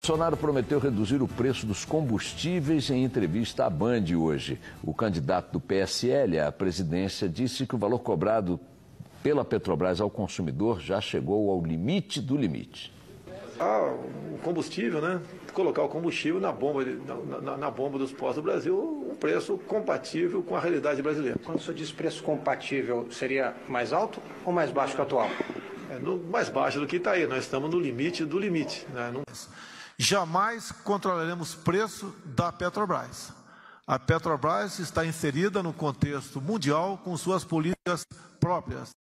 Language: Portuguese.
Bolsonaro prometeu reduzir o preço dos combustíveis em entrevista à Band hoje. O candidato do PSL à presidência disse que o valor cobrado pela Petrobras ao consumidor já chegou ao limite do limite. O combustível, né? Colocar o combustível na bomba dos postos do Brasil, um preço compatível com a realidade brasileira. Quando o senhor diz preço compatível, seria mais alto ou mais baixo que o atual? Mais baixo do que está aí. Nós estamos no limite do limite, né? Jamais controlaremos preço da Petrobras. A Petrobras está inserida no contexto mundial com suas políticas próprias.